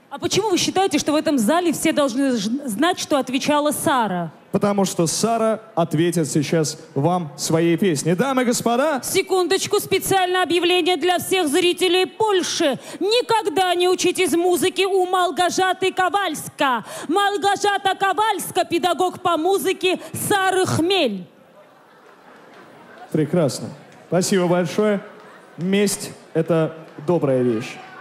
А почему вы считаете, что в этом зале все должны знать, что отвечала Сара? Потому что Сара ответит сейчас вам своей песней. Дамы и господа. Секундочку, специальное объявление для всех зрителей Польши. Никогда не учитесь музыке у Малгожаты Ковальска. Малгожата Ковальска, педагог по музыке Сары Хмель. Прекрасно. Спасибо большое. Месть — это добрая вещь.